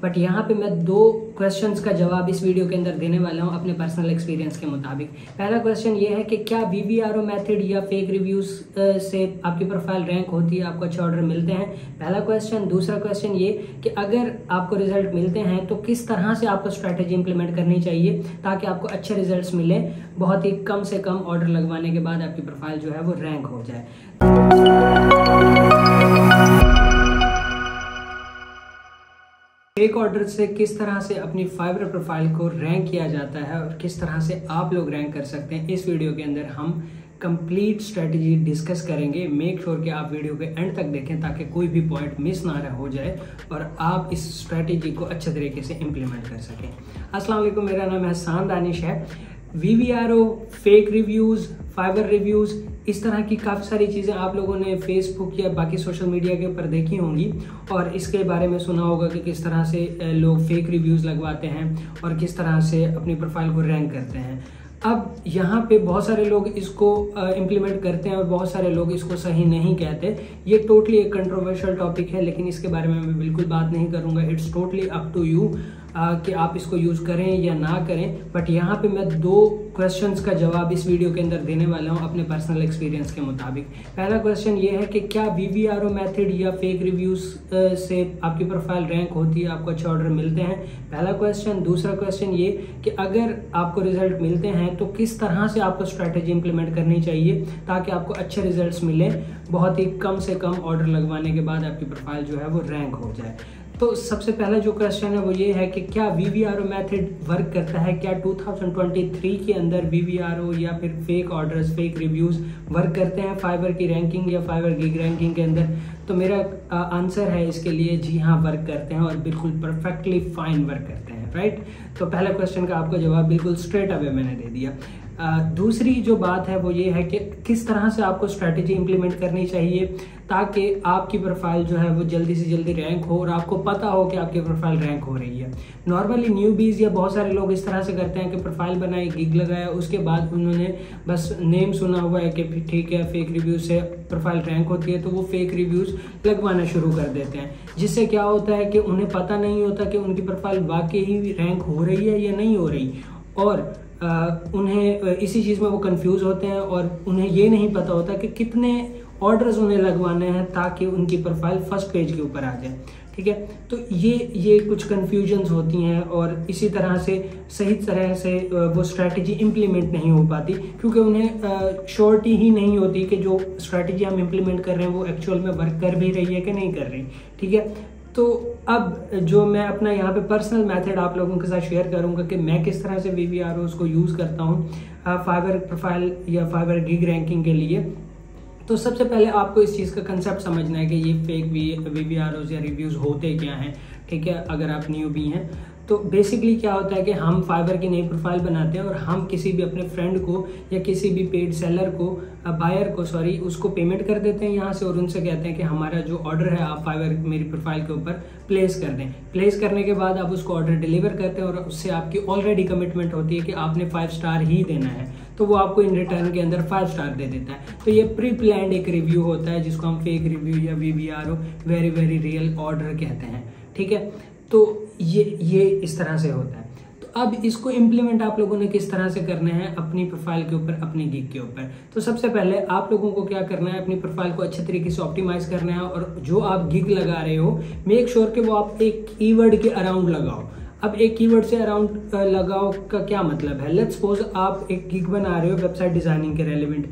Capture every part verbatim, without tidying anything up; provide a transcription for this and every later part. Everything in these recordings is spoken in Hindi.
बट यहाँ पे मैं दो क्वेश्चंस का जवाब इस वीडियो के अंदर देने वाला हूँ अपने पर्सनल एक्सपीरियंस के मुताबिक। पहला क्वेश्चन ये है कि क्या V V R O method या फेक रिव्यूज से आपकी प्रोफाइल रैंक होती है, आपको अच्छे ऑर्डर मिलते हैं। पहला क्वेश्चन। दूसरा क्वेश्चन ये कि अगर आपको रिजल्ट मिलते हैं तो किस तरह से आपको स्ट्रैटेजी इंप्लीमेंट करनी चाहिए ताकि आपको अच्छे रिजल्ट्स मिले, बहुत ही कम से कम ऑर्डर लगवाने के बाद आपकी प्रोफाइल जो है वो रैंक हो जाए। फेक ऑर्डर से किस तरह से अपनी फाइवर प्रोफाइल को रैंक किया जाता है और किस तरह से आप लोग रैंक कर सकते हैं, इस वीडियो के अंदर हम कंप्लीट स्ट्रेटजी डिस्कस करेंगे। मेक श्योर कि आप वीडियो के एंड तक देखें ताकि कोई भी पॉइंट मिस ना हो जाए और आप इस स्ट्रेटजी को अच्छे तरीके से इम्प्लीमेंट कर सकें। अस्सलाम वालेकुम, मेरा नाम एहसान दानिश है। V V R O, fake reviews, Fiverr reviews, इस तरह की काफ़ी सारी चीज़ें आप लोगों ने फेसबुक या बाकी सोशल मीडिया के ऊपर देखी होंगी और इसके बारे में सुना होगा कि किस तरह से लोग फेक रिव्यूज़ लगवाते हैं और किस तरह से अपनी प्रोफाइल को रैंक करते हैं। अब यहाँ पे बहुत सारे लोग इसको इम्प्लीमेंट करते हैं और बहुत सारे लोग इसको सही नहीं कहते। ये टोटली एक कंट्रोवर्शियल टॉपिक है, लेकिन इसके बारे में मैं बिल्कुल बात नहीं करूँगा। It's totally up to you कि आप इसको यूज़ करें या ना करें। बट यहाँ पे मैं दो क्वेश्चंस का जवाब इस वीडियो के अंदर देने वाला हूँ अपने पर्सनल एक्सपीरियंस के मुताबिक। पहला क्वेश्चन ये है कि क्या V V R O method या फेक रिव्यूज़ से आपकी प्रोफाइल रैंक होती है, आपको अच्छे ऑर्डर मिलते हैं। पहला क्वेश्चन। दूसरा क्वेश्चन ये कि अगर आपको रिजल्ट मिलते हैं तो किस तरह से आपको स्ट्रैटेजी इंप्लीमेंट करनी चाहिए ताकि आपको अच्छे रिजल्ट्स मिले, बहुत ही कम से कम ऑर्डर लगवाने के बाद आपकी प्रोफाइल जो है वो रैंक हो जाए। तो सबसे पहला जो क्वेश्चन है वो ये है कि क्या V V R O method work करता है, क्या दो हज़ार तेईस के अंदर वी वी आर ओ या फिर fake orders, fake reviews work करते हैं फाइवर की रैंकिंग या फाइवर गिग रैंकिंग के अंदर। तो मेरा आंसर है इसके लिए जी हाँ, वर्क करते हैं और बिल्कुल परफेक्टली फाइन वर्क करते हैं, राइट। तो पहला क्वेश्चन का आपको जवाब बिल्कुल स्ट्रेट अवे मैंने दे दिया। Uh, दूसरी जो बात है वो ये है कि किस तरह से आपको स्ट्रैटेजी इंप्लीमेंट करनी चाहिए ताकि आपकी प्रोफाइल जो है वो जल्दी से जल्दी रैंक हो और आपको पता हो कि आपकी प्रोफाइल रैंक हो रही है। नॉर्मली न्यूबीज या बहुत सारे लोग इस तरह से करते हैं कि प्रोफाइल बनाई, गिग लगाया, उसके बाद उन्होंने बस नेम सुना हुआ है कि ठीक है फेक रिव्यूज से प्रोफाइल रैंक होती है, तो वो फेक रिव्यूज लगवाना शुरू कर देते हैं, जिससे क्या होता है कि उन्हें पता नहीं होता कि उनकी प्रोफाइल वाकई ही रैंक हो रही है या नहीं हो रही, और Uh, उन्हें uh, इसी चीज़ में वो कंफ्यूज होते हैं और उन्हें ये नहीं पता होता कि कितने ऑर्डर्स उन्हें लगवाने हैं ताकि उनकी प्रोफाइल फर्स्ट पेज के ऊपर आ जाए। ठीक है, तो ये ये कुछ कंफ्यूजन्स होती हैं और इसी तरह से सही तरह से uh, वो स्ट्रैटेजी इम्प्लीमेंट नहीं हो पाती क्योंकि उन्हें श्योरिटी uh, ही नहीं होती कि जो स्ट्रैटेजी हम इम्प्लीमेंट कर रहे हैं वो एक्चुअल में वर्क कर भी रही है कि नहीं कर रही। ठीक है, तो अब जो मैं अपना यहाँ पे पर्सनल मेथड आप लोगों के साथ शेयर करूँगा कि मैं किस तरह से वी वी आर ओज़ को यूज़ करता हूँ फाइवर प्रोफाइल या फाइवर गिग रैंकिंग के लिए। तो सबसे पहले आपको इस चीज़ का कंसेप्ट समझना है कि ये fake V V R Os या रिव्यूज़ होते क्या हैं। ठीक है, अगर आप न्यू भी हैं तो बेसिकली क्या होता है कि हम फाइवर की नई प्रोफाइल बनाते हैं और हम किसी भी अपने फ्रेंड को या किसी भी पेड सेलर को, बायर को सॉरी उसको पेमेंट कर देते हैं यहाँ से और उनसे कहते हैं कि हमारा जो ऑर्डर है आप फाइवर मेरी प्रोफाइल के ऊपर प्लेस कर दें। प्लेस करने के बाद आप उसको ऑर्डर डिलीवर करते हैं और उससे आपकी ऑलरेडी कमिटमेंट होती है कि आपने फाइव स्टार ही देना है, तो वो आपको इन रिटर्न के अंदर फाइव स्टार दे देता है। तो ये प्री प्लान्ड एक रिव्यू होता है जिसको हम फेक रिव्यू या V V R O, very very real order कहते हैं। ठीक है, तो ये ये इस तरह से होता है। तो अब इसको इम्प्लीमेंट आप लोगों ने किस तरह से करना है अपनी प्रोफाइल के ऊपर, अपनी गिग के ऊपर। तो सबसे पहले आप लोगों को क्या करना है, अपनी प्रोफाइल को अच्छे तरीके से ऑप्टिमाइज करना है और जो आप गिग लगा रहे हो मेक श्योर कि वो आप एक कीवर्ड के अराउंड लगाओ। अब एक कीवर्ड से अराउंड लगाओ का क्या मतलब है, लेट्स सपोज आप एक गिग बना रहे हो वेबसाइट डिजाइनिंग के रेलिवेंट,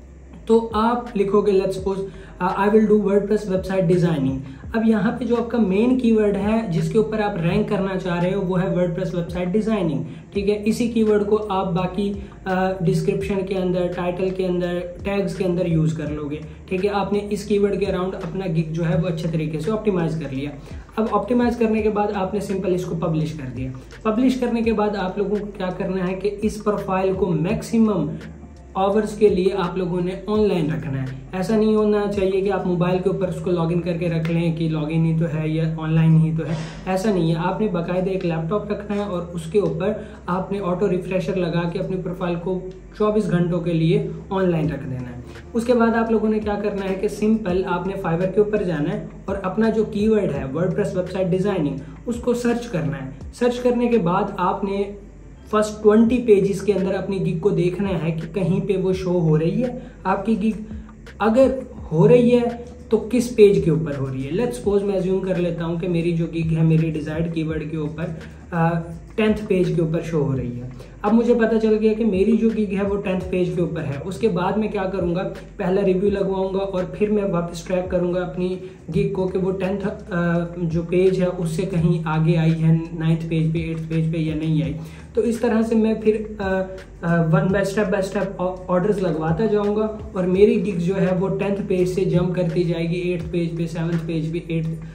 तो आप लिखोगे let's suppose I will do WordPress website designing. अब यहाँ पे जो आपका मेन कीवर्ड है जिसके ऊपर आप रैंक करना चाह रहे हो वो है वर्डप्रेस वेबसाइट डिजाइनिंग। ठीक है, इसी कीवर्ड को आप बाकी डिस्क्रिप्शन के अंदर, टाइटल के अंदर, टैग्स के अंदर यूज कर लोगे। ठीक है, आपने इस कीवर्ड के अराउंड अपना गिग जो है वो अच्छे तरीके से ऑप्टिमाइज कर लिया। अब ऑप्टिमाइज करने के बाद आपने सिंपल इसको पब्लिश कर दिया। पब्लिश करने के बाद आप लोगों को क्या करना है कि इस प्रोफाइल को मैक्सिमम आवर्स के लिए आप लोगों ने ऑनलाइन रखना है। ऐसा नहीं होना चाहिए कि आप मोबाइल के ऊपर उसको लॉगिन करके रख लें कि लॉगिन ही तो है या ऑनलाइन ही तो है, ऐसा नहीं है। आपने बाकायदा एक लैपटॉप रखना है और उसके ऊपर आपने ऑटो रिफ्रेशर लगा के अपनी प्रोफाइल को चौबीस घंटों के लिए ऑनलाइन रख देना है। उसके बाद आप लोगों ने क्या करना है कि सिंपल आपने फाइवर के ऊपर जाना है और अपना जो कीवर्ड है वर्डप्रेस वेबसाइट डिजाइनिंग उसको सर्च करना है। सर्च करने के बाद आपने फर्स्ट ट्वेंटी पेजेस के अंदर अपनी गिग को देखना है कि कहीं पे वो शो हो रही है आपकी गिग। अगर हो रही है तो किस पेज के ऊपर हो रही है। लेट्स सपोज मैं अज्यूम कर लेता हूँ कि मेरी जो गिग है मेरी डिजायर्ड कीवर्ड के ऊपर टेंथ पेज के ऊपर शो हो रही है। अब मुझे पता चल गया कि मेरी जो गिग है वो टेंथ पेज के ऊपर है। उसके बाद मैं क्या करूंगा, पहला रिव्यू लगवाऊंगा और फिर मैं वापस ट्रैक करूंगा अपनी गिग को कि वो टेंथ जो पेज है उससे कहीं आगे आई है, नाइन्थ पेज पे, एट्थ पेज पे या नहीं आई। तो इस तरह से मैं फिर one by step by step orders लगवाता जाऊंगा और मेरी गिग जो है वो टेंथ पेज से जंप करती जाएगी एट्थ पेज पे, सेवन्थ पेज पे, एट्थ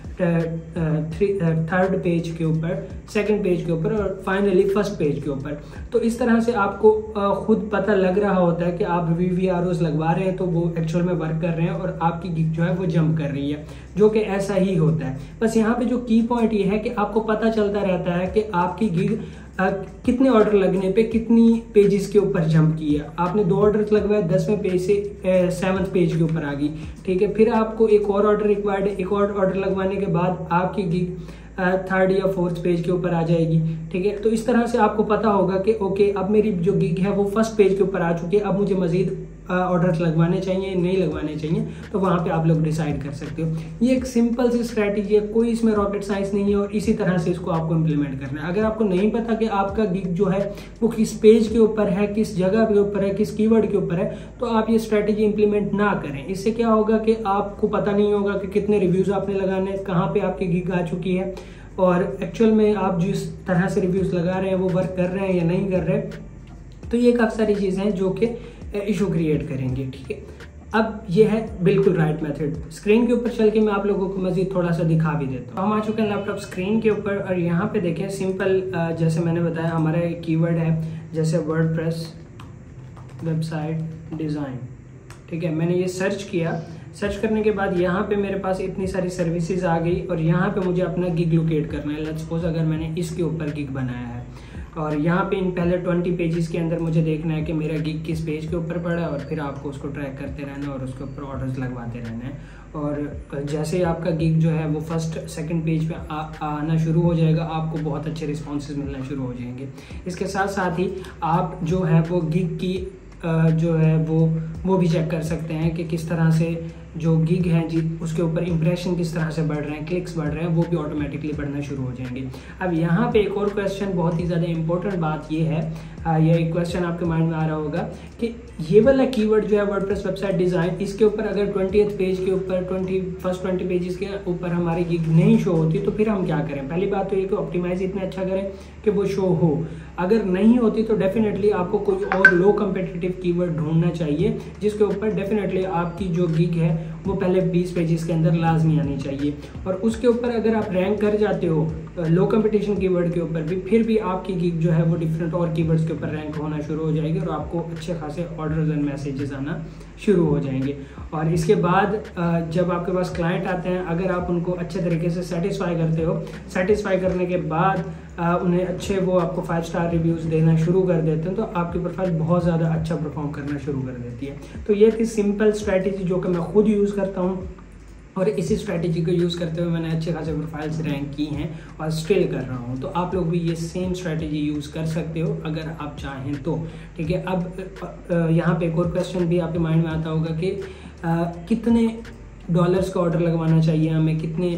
थर्ड पेज के ऊपर, सेकंड पेज के ऊपर और फाइनली फर्स्ट पेज के ऊपर। तो इस तरह से आपको खुद पता लग रहा होता है कि आप वी वी आर ओज लगवा रहे हैं तो वो एक्चुअल में वर्क कर रहे हैं और आपकी गिग जो है वो जंप कर रही है, जो कि ऐसा ही होता है। बस यहाँ पे जो की पॉइंट ये है कि आपको पता चलता रहता है कि आपकी गिग आ, कितने ऑर्डर लगने पे कितनी पेजेस के ऊपर जंप की है। आपने दो ऑर्डर लगवाए, दसवें पेज से सेवन्थ पेज के ऊपर आ गई, ठीक है। फिर आपको एक और ऑर्डर रिक्वायर्ड है, एक और ऑर्डर लगवाने के बाद आपकी गिग थर्ड या फोर्थ पेज के ऊपर आ जाएगी, ठीक है। तो इस तरह से आपको पता होगा कि ओके अब मेरी जो गिग है वो फर्स्ट पेज के ऊपर आ चुकी है, अब मुझे मजीद ऑर्डर लगवाने चाहिए नहीं लगवाने चाहिए, तो वहाँ पे आप लोग डिसाइड कर सकते हो। ये एक सिंपल सी स्ट्रैटेजी है, कोई इसमें रॉकेट साइंस नहीं है और इसी तरह से इसको आपको इम्प्लीमेंट करना है। अगर आपको नहीं पता कि आपका गिग जो है वो किस पेज के ऊपर है, किस जगह के ऊपर है, किस कीवर्ड के ऊपर है, तो आप ये स्ट्रैटेजी इंप्लीमेंट ना करें। इससे क्या होगा कि आपको पता नहीं होगा कि कितने रिव्यूज आपने लगाने, कहाँ पे आपकी गिग आ चुकी है और एक्चुअल में आप जिस तरह से रिव्यूज लगा रहे हैं वो वर्क कर रहे हैं या नहीं कर रहे। तो ये काफ़ी सारी चीज़ें हैं जो कि इशू क्रिएट करेंगे, ठीक है। अब ये है बिल्कुल राइट मेथड। स्क्रीन के ऊपर चल के मैं आप लोगों को मजीद थोड़ा सा दिखा भी देता हूँ। हम आ चुके हैं लैपटॉप स्क्रीन के ऊपर और यहाँ पे देखें सिंपल जैसे मैंने बताया हमारा एक कीवर्ड है जैसे वर्डप्रेस वेबसाइट डिज़ाइन, ठीक है। मैंने ये सर्च किया, सर्च करने के बाद यहाँ पे मेरे पास इतनी सारी सर्विसेज आ गई और यहाँ पे मुझे अपना गिग लोकेट करना है। लेट्स सपोज अगर मैंने इसके ऊपर गिग बनाया है और यहाँ पे इन पहले ट्वेंटी पेजेस के अंदर मुझे देखना है कि मेरा गिग किस पेज के ऊपर पड़ा है और फिर आपको उसको ट्रैक करते रहना है और उसके ऊपर ऑर्डर्स लगवाते रहना है। और जैसे ही आपका गिग जो है वो फर्स्ट सेकंड पेज पे आ, आना शुरू हो जाएगा, आपको बहुत अच्छे रिस्पॉन्सेज मिलना शुरू हो जाएंगे। इसके साथ साथ ही आप जो है वो गिग की जो है वो वो भी चेक कर सकते हैं कि किस तरह से जो गिग है जी उसके ऊपर इंप्रेशन किस तरह से बढ़ रहे हैं, क्लिक्स बढ़ रहे हैं, वो भी ऑटोमेटिकली बढ़ना शुरू हो जाएंगे। अब यहाँ पे एक और क्वेश्चन, बहुत ही ज़्यादा इंपॉर्टेंट बात ये है, ये एक क्वेश्चन आपके माइंड में आ रहा होगा कि ये वाला कीवर्ड जो है वर्डप्रेस वेबसाइट डिज़ाइन, इसके ऊपर अगर ट्वेंटिएथ पेज के ऊपर ट्वेंटी फर्स्ट ट्वेंटी पेजेस के ऊपर हमारी गिग नहीं शो होती तो फिर हम क्या करें। पहली बात तो ये कि ऑप्टिमाइज इतना अच्छा करें कि वो शो हो। अगर नहीं होती तो डेफिनेटली आपको कोई और लो कम्पिटिटिव कीवर्ड ढूंढना चाहिए जिसके ऊपर डेफिनेटली आपकी जो गिग है वो पहले बीस पेजेस के अंदर लाजमी आनी चाहिए। और उसके ऊपर अगर आप रैंक कर जाते हो लो कंपटीशन कीवर्ड के ऊपर भी, फिर भी आपकी गिग जो है वो डिफरेंट और कीवर्ड्स के ऊपर रैंक होना शुरू हो जाएगी और आपको अच्छे खासे ऑर्डर्स एंड मैसेजेस आना शुरू हो जाएंगे। और इसके बाद जब आपके पास क्लाइंट आते हैं, अगर आप उनको अच्छे तरीके से सेटिस्फाई करते हो, सेटिस्फाई करने के बाद उन्हें अच्छे वो आपको फाइव स्टार रिव्यूज़ देना शुरू कर देते हैं, तो आपकी प्रोफाइल बहुत ज़्यादा अच्छा परफॉर्म करना शुरू कर देती है। तो ये थी सिंपल स्ट्रैटेजी जो कि मैं खुद यूज़ करता हूँ और इसी स्ट्रैटेजी को यूज़ करते हुए मैंने अच्छे खासे प्रोफाइल्स रैंक की हैं और स्टिल कर रहा हूँ। तो आप लोग भी ये सेम स्ट्रैटेजी यूज़ कर सकते हो अगर आप चाहें तो, ठीक है। अब यहाँ पे एक और क्वेश्चन भी आपके माइंड में आता होगा कि आ, कितने डॉलर्स का ऑर्डर लगवाना चाहिए हमें, कितने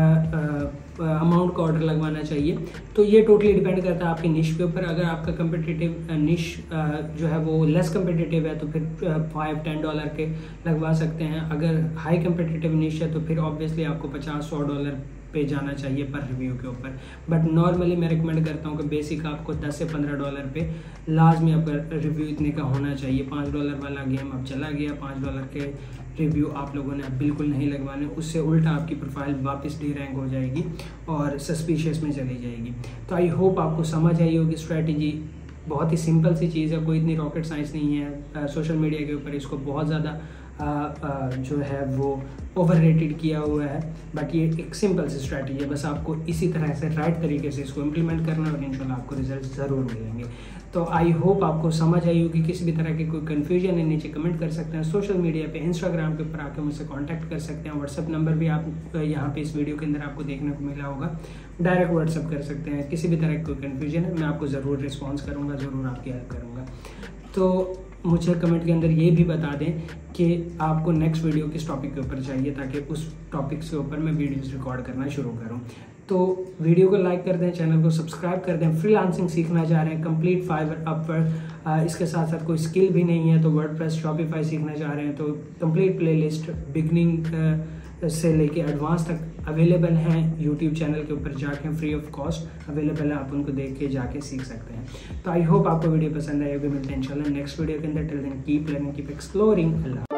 अमाउंट का ऑर्डर लगवाना चाहिए। तो ये टोटली डिपेंड करता है आपकी निश के ऊपर। अगर आपका कम्पिटिटिव निश जो है वो लेस कम्पिटिटिव है तो फिर फाइव टेन डॉलर के लगवा सकते हैं। अगर हाई कम्पिटिटिव निश है तो फिर ऑब्वियसली आपको पचास सौ डॉलर पे जाना चाहिए पर रिव्यू के ऊपर। बट नॉर्मली मैं रिकमेंड करता हूँ कि बेसिक आपको दस से पंद्रह डॉलर पे लाजमी आपका रिव्यू इतने का होना चाहिए। पाँच डॉलर वाला गेम अब चला गया, पाँच डॉलर के रिव्यू आप लोगों ने अब बिल्कुल नहीं लगवाने, उससे उल्टा आपकी प्रोफाइल वापस डी रैंक हो जाएगी और सस्पिशियस में चली जाएगी। तो आई होप आपको समझ आई होगी स्ट्रैटेजी। बहुत ही सिंपल सी चीज़ है, कोई इतनी रॉकेट साइंस नहीं है। सोशल मीडिया के ऊपर इसको बहुत ज़्यादा जो है वो ओवर रेटेड किया हुआ है, बट ये एक सिंपल सी स्ट्रैटेजी है। बस आपको इसी तरह से राइट तरीके से इसको इम्प्लीमेंट करना है और इंशाल्लाह आपको रिजल्ट ज़रूर मिलेंगे। तो आई होप आपको समझ आई होगी। किसी भी तरह की कोई कन्फ्यूजन है नीचे कमेंट कर सकते हैं। सोशल मीडिया पे इंस्टाग्राम के ऊपर आके मुझसे कांटेक्ट कर सकते हैं। व्हाट्सअप नंबर भी आप यहाँ पे इस वीडियो के अंदर आपको देखने को मिला होगा, डायरेक्ट व्हाट्सअप कर सकते हैं। किसी भी तरह की कोई कन्फ्यूजन है मैं आपको ज़रूर रिस्पॉन्स करूँगा, ज़रूर आपकी हेल्प करूँगा। तो मुझे कमेंट के अंदर ये भी बता दें कि आपको नेक्स्ट वीडियो किस टॉपिक के ऊपर चाहिए, ताकि उस टॉपिक के ऊपर मैं वीडियोस रिकॉर्ड करना शुरू करूं। तो वीडियो को लाइक कर दें, चैनल को सब्सक्राइब कर दें। फ्रीलांसिंग सीखना चाह रहे हैं, कंप्लीट फाइवर, अपवर्क, इसके साथ साथ कोई स्किल भी नहीं है तो वर्डप्रेस, शॉपिफाई सीखना चाह रहे हैं तो कंप्लीट प्लेलिस्ट बिगनिंग से लेके एडवांस तक अवेलेबल हैं यूट्यूब चैनल के ऊपर जाके, फ्री ऑफ कॉस्ट अवेलेबल है, आप उनको देख के जाके सीख सकते हैं। तो आई होप आपको वीडियो पसंद आएगी। मिलते हैं इंशाल्लाह नेक्स्ट वीडियो के अंदर। Till then keep learning, keep exploring. अल्लाह।